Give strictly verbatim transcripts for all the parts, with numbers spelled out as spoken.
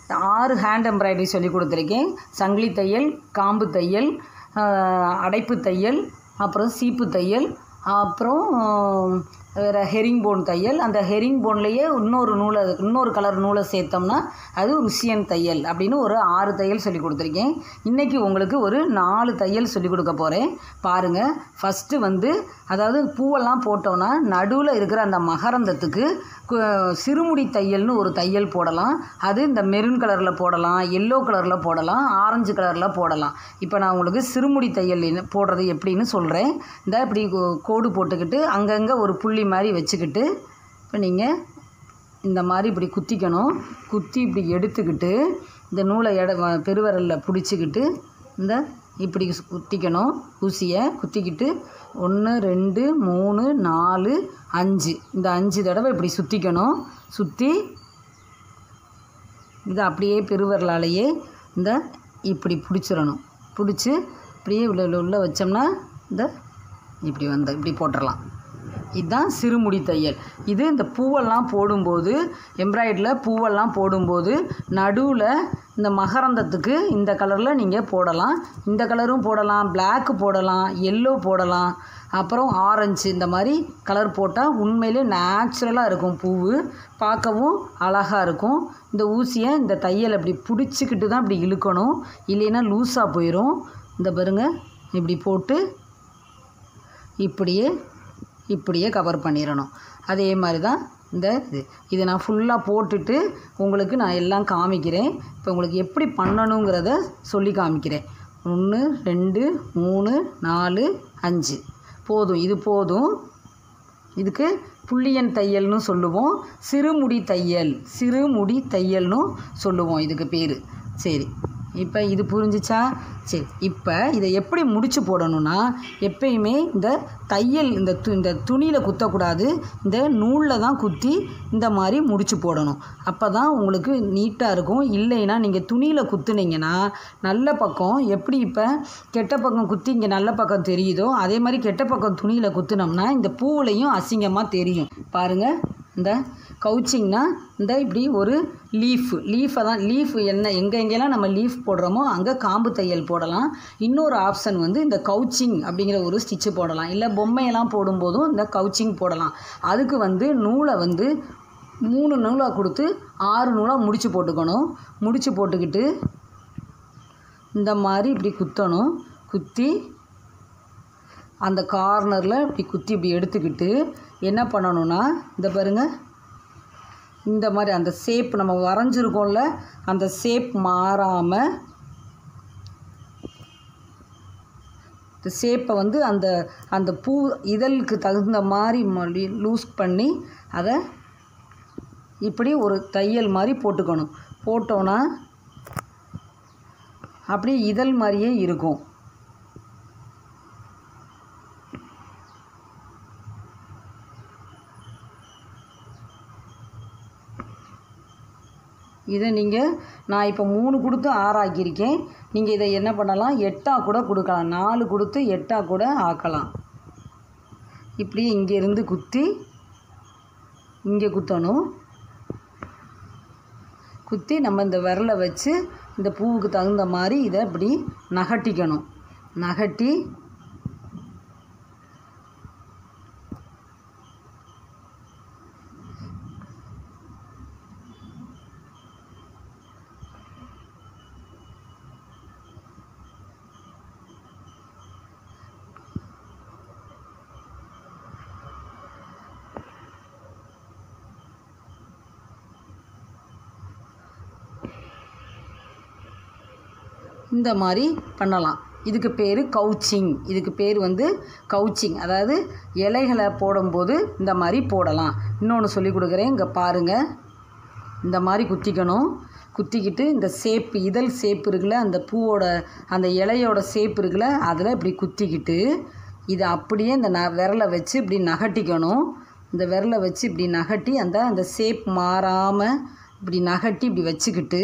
ஆறு hand embroidery சொல்லி கொடுத்துருக்கேன். சங்கிலி தையல், காம்பு தையல், அடைப்பு தையல், அப்புறம் சீப்பு தையல், அப்புறம் வேறு ஹெரிங் போன் தையல். அந்த ஹெரிங் போன்லேயே இன்னொரு நூலை இன்னொரு கலர் நூலை சேர்த்தோம்னா அது ருசியன் தையல் அப்படின்னு ஒரு ஆறு தையல் சொல்லி கொடுத்துருக்கேன். இன்றைக்கி உங்களுக்கு ஒரு நாலு தையல் சொல்லி கொடுக்க போகிறேன். பாருங்கள். ஃபஸ்ட்டு வந்து அதாவது பூவெல்லாம் போட்டோன்னா நடுவில் இருக்கிற அந்த மகரந்தத்துக்கு சிறுமுடி தையல்னு ஒரு தையல் போடலாம். அது இந்த மெரூன் கலரில் போடலாம், எல்லோ கலரில் போடலாம், ஆரஞ்சு கலரில் போடலாம். இப்போ நான் உங்களுக்கு சிறுமுடி தையல் போடுறது எப்படின்னு சொல்கிறேன். இந்த இப்படி கோடு போட்டுக்கிட்டு அங்கங்கே ஒரு புள்ளி மாதிரி வச்சுக்கிட்டு இப்போ நீங்கள் இந்த மாதிரி இப்படி குத்திக்கணும். குத்தி இப்படி எடுத்துக்கிட்டு இந்த நூலை எட பெருவரலில் பிடிச்சிக்கிட்டு இந்த இப்படி குத்திக்கணும். ஊசியை குத்திக்கிட்டு ஒன்று ரெண்டு மூணு நாலு அஞ்சு இந்த அஞ்சு தடவை இப்படி சுற்றிக்கணும். சுற்றி இதை அப்படியே பெருவரலாலேயே இந்த இப்படி பிடிச்சிடணும். பிடிச்சி இப்படியே உள்ள உள்ள வச்சோம்னா இந்த இப்படி வந்து இப்படி போட்டுடலாம். இதுதான் சிறுமுடி தையல். இது இந்த பூவெல்லாம் போடும்போது எம்ப்ராய்டரியில் பூவெல்லாம் போடும்போது நடுவில் இந்த மகரந்தத்துக்கு இந்த கலரில் நீங்கள் போடலாம். இந்த கலரும் போடலாம், பிளாக்கு போடலாம், எல்லோ போடலாம், அப்புறம் ஆரஞ்சு இந்த மாதிரி கலர் போட்டால் உண்மையிலே நேச்சுரலாக இருக்கும். பூவு பார்க்கவும் அழகாக இருக்கும். இந்த ஊசியை இந்த தையல் அப்படி பிடிச்சிக்கிட்டு தான் இப்படி இழுக்கணும், இல்லைன்னா லூஸாக போயிடும். இந்த பாருங்க இப்படி போட்டு இப்படியே இப்படியே கவர் பண்ணிடணும். அதே மாதிரி தான் இந்த இது இதை நான் ஃபுல்லாக போட்டுட்டு உங்களுக்கு நான் எல்லாம் காமிக்கிறேன். இப்போ உங்களுக்கு எப்படி பண்ணணுங்கிறத சொல்லி காமிக்கிறேன். ஒன்று ரெண்டு மூணு நாலு அஞ்சு போதும். இது போதும். இதுக்கு புள்ளியன் தையல்னு சொல்லுவோம். சிறுமுடி தையல் சிறுமுடி தையல்னு சொல்லுவோம் இதுக்கு பேர். சரி, இப்போ இது புரிஞ்சிச்சா? சரி, இப்போ இதை எப்படி முடிச்சு போடணும்னா எப்பயுமே இந்த தையல் இந்த து இந்த துணியில் குத்தக்கூடாது, இந்த நூலில் தான் குத்தி இந்த மாதிரி முடிச்சு போடணும். அப்போ தான் உங்களுக்கு நீட்டாக இருக்கும். இல்லைன்னா நீங்கள் துணியில் குத்துனீங்கன்னா நல்ல பக்கம் எப்படி இப்போ கெட்ட பக்கம் குத்தி இங்கே நல்ல பக்கம் தெரியுதோ அதே மாதிரி கெட்ட பக்கம் துணியில் குத்துனோம்னா இந்த பூவுலையும் அசிங்கமாக தெரியும். பாருங்கள், இந்த கவுச்சிங்னா இந்த இப்படி ஒரு லீஃப் லீஃபை தான் லீஃப் என்ன எங்கே எங்கெல்லாம் நம்ம லீஃப் போடுறோமோ அங்கே காம்பு தையல் போடலாம். இன்னொரு ஆப்ஷன் வந்து இந்த கவுச்சிங் அப்படிங்கிற ஒரு ஸ்டிச்சு போடலாம். இல்லை பொம்மையெல்லாம் போடும்போதும் இந்த கவுச்சிங் போடலாம். அதுக்கு வந்து நூலை வந்து மூணு நூலாக கொடுத்து ஆறு நூலாக முடிச்சு போட்டுக்கணும். முடிச்சு போட்டுக்கிட்டு இந்த மாதிரி இப்படி குத்தணும். குத்தி அந்த கார்னரில் இப்படி குத்தி இப்படி எடுத்துக்கிட்டு என்ன பண்ணணும்னா இந்த பாருங்கள், இந்த மாதிரி அந்த ஷேப் நம்ம வரைஞ்சிருக்கோம்ல அந்த ஷேப் மாறாமல் இந்த ஷேப்பை வந்து அந்த அந்த பூ இதழுக்கு தகுந்த மாதிரி லூஸ் பண்ணி அதை இப்படி ஒரு தையல் மாதிரி போட்டுக்கணும். போட்டோன்னா அப்படியே இதழ் மாதிரியே இருக்கும். இதை நீங்கள் நான் இப்போ மூணு கொடுத்து ஆறாக்கியிருக்கேன். நீங்கள் இதை என்ன பண்ணலாம், எட்டாக கூட கொடுக்கலாம். நாலு கொடுத்து எட்டாக கூட ஆக்கலாம். இப்படியே இங்கேருந்து குத்தி இங்கே குத்தணும். குத்தி நம்ம இந்த விரலை வச்சு இந்த பூவுக்கு தகுந்த மாதிரி இதை இப்படி நகட்டிக்கணும். நகட்டி இந்த மாதிரி பண்ணலாம். இதுக்கு பேர் கவுச்சிங். இதுக்கு பேர் வந்து கவுச்சிங். அதாவது இலைகளை போடும்போது இந்த மாதிரி போடலாம். இன்னொன்று சொல்லி கொடுக்குறேன், இங்கே பாருங்கள். இந்த மாதிரி குத்திக்கணும். குத்திக்கிட்டு இந்த சேப்பு இதழ் சேப்பு இருக்குல்ல, அந்த பூவோட அந்த இலையோட சேப்பு இருக்குல்ல, அதில் இப்படி குத்திக்கிட்டு இதை அப்படியே இந்த ந விரலை வச்சு இப்படி நகட்டிக்கணும். இந்த விரலை வச்சு இப்படி நகட்டி அந்த அந்த சேப் மாறாமல் இப்படி நகட்டி இப்படி வச்சுக்கிட்டு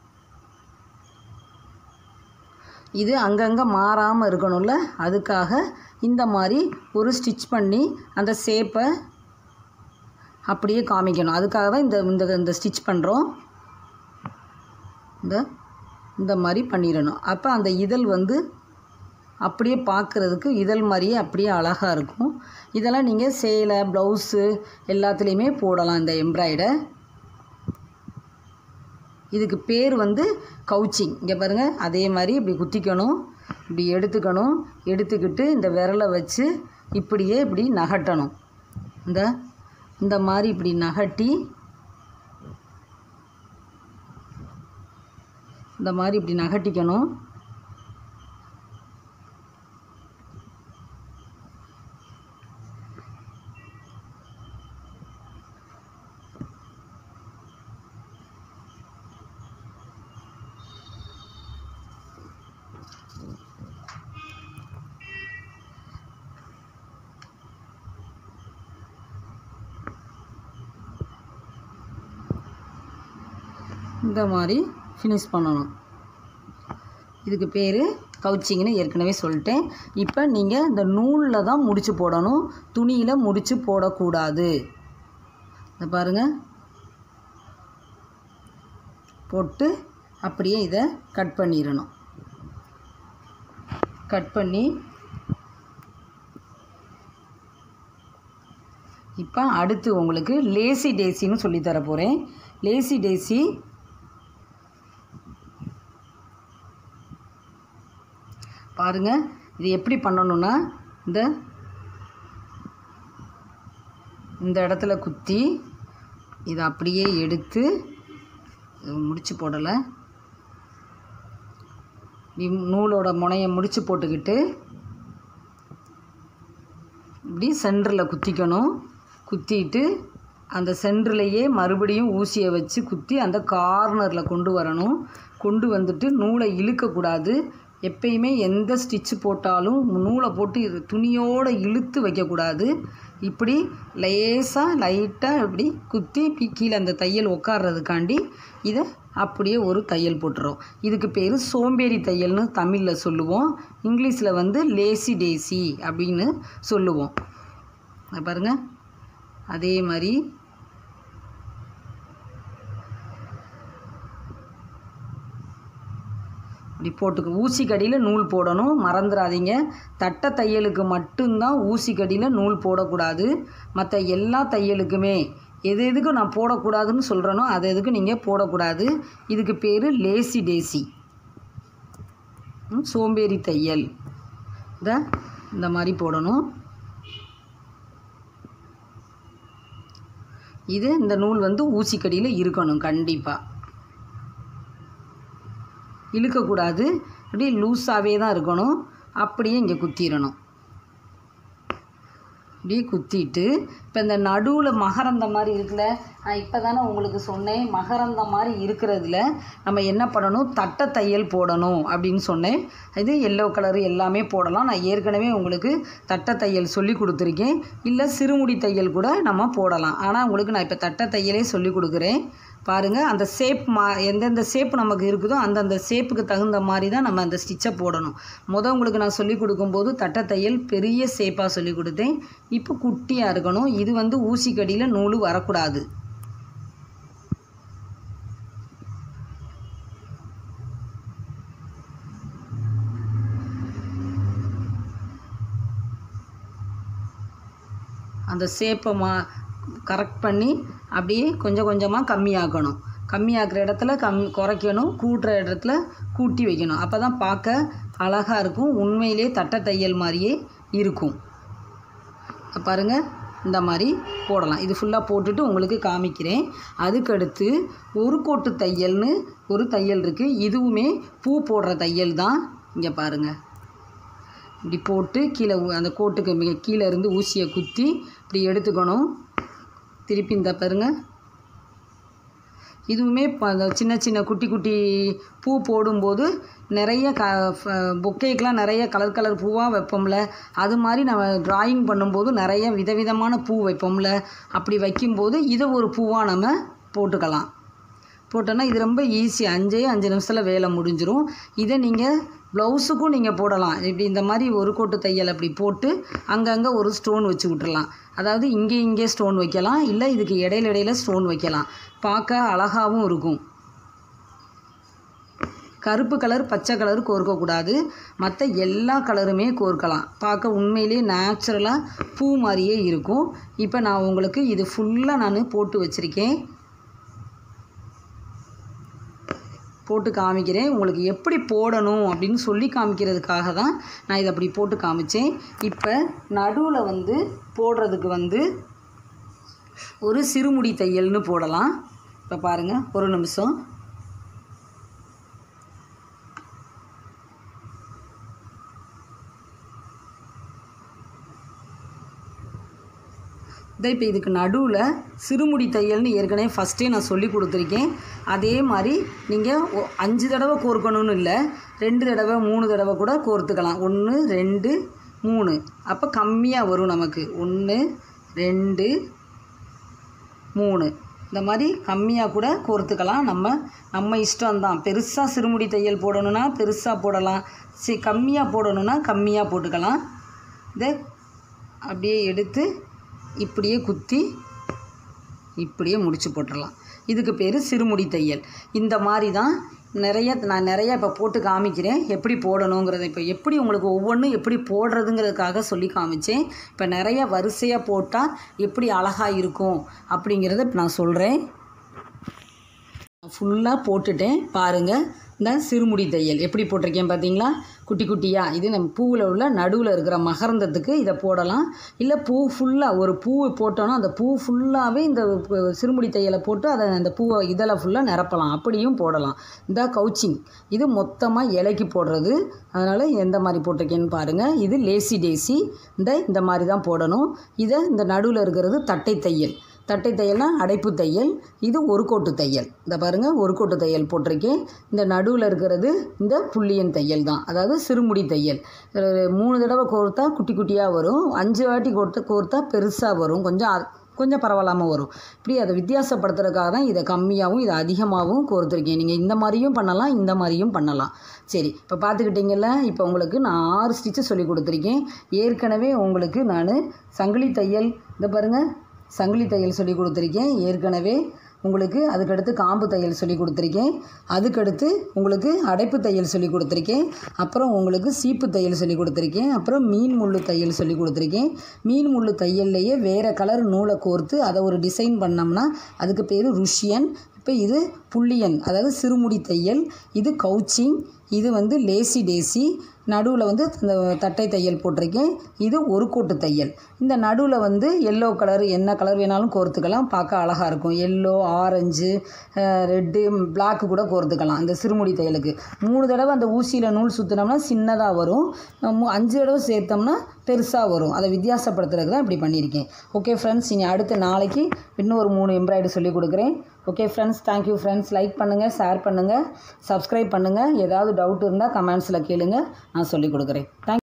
இது அங்கங்கே மாறாமல் இருக்கணும்ல, அதுக்காக இந்த மாதிரி ஒரு ஸ்டிச் பண்ணி அந்த ஷேப்பை அப்படியே காமிக்கணும். அதுக்காக தான் இந்த இந்த இந்த ஸ்டிச் பண்ணுறோம். இந்த இந்த மாதிரி பண்ணிடணும். அப்போ அந்த இதழ் வந்து அப்படியே பார்க்குறதுக்கு இதழ் மாதிரியே அப்படியே அழகாக இருக்கும். இதெல்லாம் நீங்கள் சேலை ப்ளவுஸு எல்லாத்துலேயுமே போடலாம் இந்த எம்ப்ராய்டை. இதுக்கு பேர் வந்து கவுச்சிங். இங்கே பாருங்கள், அதே மாதிரி இப்படி குத்திக்கணும், இப்படி எடுத்துக்கணும். எடுத்துக்கிட்டு இந்த விரலை வச்சு இப்படியே இப்படி நகட்டணும். இந்த இந்த மாதிரி இப்படி நகட்டி இந்த மாதிரி இப்படி நகட்டிக்கணும். இந்த மாதிரி ஃபினிஷ் பண்ணணும். இதுக்கு பேர் கவுச்சிங்னு ஏற்கனவே சொல்லிட்டேன். இப்போ நீங்கள் இந்த நூலில் தான் முடிச்சு போடணும், துணியில் முடிச்சு போடக்கூடாது. இந்த பாருங்கள், போட்டு அப்படியே இதை கட் பண்ணிடணும். கட் பண்ணி இப்போ அடுத்து உங்களுக்கு லேசி டேசின்னு சொல்லித்தர போகிறேன். லேசி டேசி பாருங்கள், இது எப்படி பண்ணணுன்னா இந்த இந்த இடத்துல குத்தி இதை அப்படியே எடுத்து முடிச்சு போடலை, நூலோட முனையை முடிச்சு போட்டுக்கிட்டு இப்படி சென்டரில் குத்திக்கணும். குத்திட்டு அந்த சென்டர்லையே மறுபடியும் ஊசியை வச்சு குத்தி அந்த கார்னரில் கொண்டு வரணும். கொண்டு வந்துட்டு நூலை இழுக்கக்கூடாது. எப்பயுமே எந்த ஸ்டிச்சு போட்டாலும் நூலை போட்டு துணியோடு இழுத்து வைக்கக்கூடாது. இப்படி லேசாக லைட்டாக இப்படி குத்தி கீழே அந்த தையல் உட்கார்றதுக்காண்டி இதை அப்படியே ஒரு தையல் போட்டுறோம். இதுக்கு பேர் சோம்பேறி தையல்னு தமிழில் சொல்லுவோம். இங்கிலீஷில் வந்து லேசி டேசி அப்படின்னு சொல்லுவோம். பாருங்கள், அதே மாதிரி இப்படி போட்டுக்க. ஊசிக்கடியில் நூல் போடணும், மறந்துடாதீங்க. தட்டை தையலுக்கு மட்டும்தான் ஊசிக்கடியில் நூல் போடக்கூடாது. மற்ற எல்லா தையலுக்குமே எது எதுக்கு நான் போடக்கூடாதுன்னு சொல்கிறேனோ அது எதுக்கு நீங்கள் போடக்கூடாது. இதுக்கு பேர் லேசி டேசி, சோம்பேறி தையல். இதை இந்த மாதிரி போடணும். இது இந்த நூல் வந்து ஊசிக்கடியில் இருக்கணும், கண்டிப்பாக இழுக்கக்கூடாது. அப்படியே லூஸாகவே தான் இருக்கணும். அப்படியே இங்கே குத்திடணும். இப்படியே குத்திட்டு இப்போ இந்த நடுவில் மகரந்த மாதிரி இருக்குல்ல, நான் இப்போ தானே உங்களுக்கு சொன்னேன், மகரந்த மாதிரி இருக்கிறதுல நம்ம என்ன பண்ணணும், தட்டை தையல் போடணும் அப்படின்னு சொன்னேன். இது எல்லோ கலரு எல்லாமே போடலாம். நான் ஏற்கனவே உங்களுக்கு தட்டை தையல் சொல்லி கொடுத்துருக்கேன். இல்லை சிறுமுடி தையல் கூட நம்ம போடலாம். ஆனால் உங்களுக்கு நான் இப்போ தட்டை தையலே சொல்லி கொடுக்குறேன். பாருங்கள், அந்த ஷேப் மா எந்தெந்த ஷேப் நமக்கு இருக்குதோ அந்தந்த ஷேப்புக்கு தகுந்த மாதிரி தான் நம்ம அந்த ஸ்டிச்சை போடணும். மொதல் உங்களுக்கு நான் சொல்லி கொடுக்கும்போது தட்டை தையல் பெரிய ஷேப்பாக சொல்லி கொடுத்தேன். இப்போ குட்டியாக இருக்கணும். இது வந்து ஊசிக்கடியில் நூல் வரக்கூடாது. அந்த ஷேப்பை மா கரெக்ட் பண்ணி அப்படியே கொஞ்சம் கொஞ்சமாக கம்மியாக்கணும். கம்மியாக்குற இடத்துல கம் குறைக்கணும், கூட்டுற இடத்துல கூட்டி வைக்கணும். அப்போ தான் பார்க்க அழகாக இருக்கும், உண்மையிலே தட்டை தையல் மாதிரியே இருக்கும். பாருங்கள், இந்த மாதிரி போடலாம். இது ஃபுல்லாக போட்டுட்டு உங்களுக்கு காமிக்கிறேன். அதுக்கடுத்து ஒரு கோட்டு தையல்னு ஒரு தையல் இருக்குது. இதுவுமே பூ போடுற தையல் தான். இங்கே பாருங்கள், இப்படி போட்டு கீழே அந்த கோட்டுக்கு மிக கீழே இருந்து ஊசியை குத்தி இப்படி எடுத்துக்கணும். திருப்பி இந்த பாருங்கள், இதுவுமே சின்ன சின்ன குட்டி குட்டி பூ போடும்போது நிறைய க பொக்கேக்கெலாம் நிறைய கலர் கலர் பூவாக வைப்போம்ல, அது மாதிரி நம்ம ட்ராயிங் பண்ணும்போது நிறைய விதவிதமான பூ வைப்போம்ல, அப்படி வைக்கும்போது இதை ஒரு பூவாக நம்ம போட்டுக்கலாம். போட்டோன்னா இது ரொம்ப ஈஸி, அஞ்சே அஞ்சு நிமிஷத்தில் வேலை முடிஞ்சிடும். இதை நீங்கள் ப்ளவுஸுக்கும் நீங்கள் போடலாம். இப்படி இந்த மாதிரி ஒரு கோட்டு தையல் அப்படி போட்டு அங்கங்கே ஒரு ஸ்டோன் வச்சு விட்டுறலாம். அதாவது இங்கே இங்கே ஸ்டோன் வைக்கலாம், இல்லை இதுக்கு இடையில இடையில ஸ்டோன் வைக்கலாம். பார்க்க அழகாகவும் இருக்கும். கருப்பு கலர் பச்சை கலர் கோர்க்கக்கூடாது, மற்ற எல்லா கலருமே கோர்க்கலாம். பார்க்க உண்மையிலே நேச்சுரலாக பூ மாதிரியே இருக்கும். இப்போ நான் உங்களுக்கு இது ஃபுல்லாக நான் போட்டு வச்சுருக்கேன், போட்டு காமிக்கிறேன். உங்களுக்கு எப்படி போடணும் அப்படின்னு சொல்லி காமிக்கிறதுக்காக தான் நான் இதை அப்படி போட்டு காமிச்சேன். இப்போ நடுவில் வந்து போடுறதுக்கு வந்து ஒரு சிறுமுடி தையல்னு போடலாம். இப்போ பாருங்கள், ஒரு நிமிஷம். இதை இப்போ இதுக்கு நடுவில் சிறுமுடி தையல்னு ஏற்கனவே ஃபஸ்ட்டே நான் சொல்லி கொடுத்துருக்கேன். அதே மாதிரி நீங்கள் அஞ்சு தடவை கோர்க்கணும்னு இல்லை, ரெண்டு தடவை மூணு தடவை கூட கோர்த்துக்கலாம். ஒன்று ரெண்டு மூணு, அப்போ கம்மியாக வரும் நமக்கு. ஒன்று ரெண்டு மூணு, இந்த மாதிரி கம்மியாக கூட கோர்த்துக்கலாம். நம்ம நம்ம இஷ்டம்தான். பெருசாக சிறுமுடி தையல் போடணுன்னா பெருசாக போடலாம், சி கம்மியாக போடணுன்னா கம்மியாக போட்டுக்கலாம். இதை அப்படியே எடுத்து இப்படியே குத்தி இப்படியே முடிச்சு போட்டுடலாம். இதுக்கு பேர் சிறுமுடி தையல். இந்த மாதிரி தான் நிறைய நான் நிறையா இப்போ போட்டு காமிக்கிறேன் எப்படி போடணுங்கிறத. இப்போ எப்படி உங்களுக்கு ஒவ்வொன்றும் எப்படி போடுறதுங்கிறதுக்காக சொல்லி காமிச்சேன். இப்போ நிறைய வரிசையாக போட்டால் எப்படி அழகாக இருக்கும் அப்படிங்கிறத இப்போ நான் சொல்கிறேன். ஃபுல்லாக போட்டுட்டேன் பாருங்கள். இந்த சிறுமுடி தையல் எப்படி போட்டிருக்கேன் பார்த்தீங்களா, குட்டி குட்டியாக. இது நம்ம பூவில் உள்ள நடுவில் இருக்கிற மகரந்தத்துக்கு இதை போடலாம். இல்லை பூ ஃபுல்லாக ஒரு பூ போட்டோன்னா அந்த பூ ஃபுல்லாகவே இந்த சிறுமுடி தையலை போட்டு அதை அந்த பூவை இதெல்லாம் ஃபுல்லாக நிரப்பலாம், அப்படியும் போடலாம். இந்த கவுச்சிங் இது மொத்தமாக இலைக்கு போடுறது, அதனால் எந்த மாதிரி போட்டிருக்கேன்னு பாருங்கள். இது லேசி டேசி, இந்த இந்த மாதிரி தான் போடணும். இதை இந்த நடுவில் இருக்கிறது தட்டை தையல். தட்டை தையல்னால் அடைப்பு தையல். இது ஒரு கோட்டு தையல். இந்த பாருங்கள், ஒரு கோட்டு தையல் போட்டிருக்கேன். இந்த நடுவில் இருக்கிறது இந்த புள்ளியன் தையல் தான், அதாவது சிறுமுடி தையல். மூணு தடவை கோர்த்தா குட்டி குட்டியாக வரும், அஞ்சு வாட்டி கோர்த்து கோர்த்தா பெருசாக வரும், கொஞ்சம் கொஞ்சம் பரவாயில்லாமல் வரும். இப்படி அதை வித்தியாசப்படுத்துறதுக்காக தான் இதை கம்மியாகவும் இதை அதிகமாகவும் கோர்த்துருக்கேன். நீங்கள் இந்த மாதிரியும் பண்ணலாம், இந்த மாதிரியும் பண்ணலாம். சரி, இப்போ பார்த்துக்கிட்டிங்கல்ல. இப்போ உங்களுக்கு நான் ஆறு ஸ்டிச்சு சொல்லி கொடுத்துருக்கேன். ஏற்கனவே உங்களுக்கு நான் சங்கிலி தையல், இந்த பாருங்கள், சங்கிலி தையல் சொல்லி கொடுத்துருக்கேன் ஏற்கனவே உங்களுக்கு. அதுக்கடுத்து காம்பு தையல் சொல்லி கொடுத்துருக்கேன். அதுக்கடுத்து உங்களுக்கு அடைப்பு தையல் சொல்லி கொடுத்துருக்கேன். அப்புறம் உங்களுக்கு சீப்பு தையல் சொல்லி கொடுத்துருக்கேன். அப்புறம் மீன் முள்ளு தையல் சொல்லி கொடுத்துருக்கேன். மீன் முள்ளு தையல்லையே வேறு கலர் நூலை கோர்த்து அதை ஒரு டிசைன் பண்ணோம்னா அதுக்கு பேர் ருஷியன். இப்போ இது புள்ளியன், அதாவது சிறுமுடி தையல். இது கவுச்சிங், இது வந்து லேசி டேசி. நடுவில் வந்து இந்த தட்டை தையல் போட்டிருக்கேன். இது ஒரு கோட்டு தையல். இந்த நடுவில் வந்து எல்லோ கலர், என்ன கலர் வேணாலும் கோர்த்துக்கலாம், பார்க்க அழகாக இருக்கும். எல்லோ, ஆரஞ்சு, ரெட்டு, பிளாக்கு கூட கோர்த்துக்கலாம் இந்த சிறுமுடி தையலுக்கு. மூணு தடவை அந்த ஊசியில் நூல் சுற்றினோம்னா சின்னதாக வரும், அஞ்சு தடவை சேர்த்தோம்னா பெருசாக வரும். அதை வித்தியாசப்படுத்துறதுக்கு தான் இப்படி பண்ணியிருக்கேன். ஓகே ஃப்ரெண்ட்ஸ், இனி அடுத்த நாளைக்கு இன்னும் ஒரு மூணு எம்ப்ராய்டரி சொல்லி கொடுக்குறேன். Okay friends, thank you friends. Like பண்ணுங்கள், ஷேர் பண்ணுங்கள், சப்ஸ்கிரைப் பண்ணுங்கள். ஏதாவது டவுட் இருந்தால் கமெண்ட்ஸில் கேளுங்க, நான் சொல்லிக் கொடுக்குறேன். தேங்க்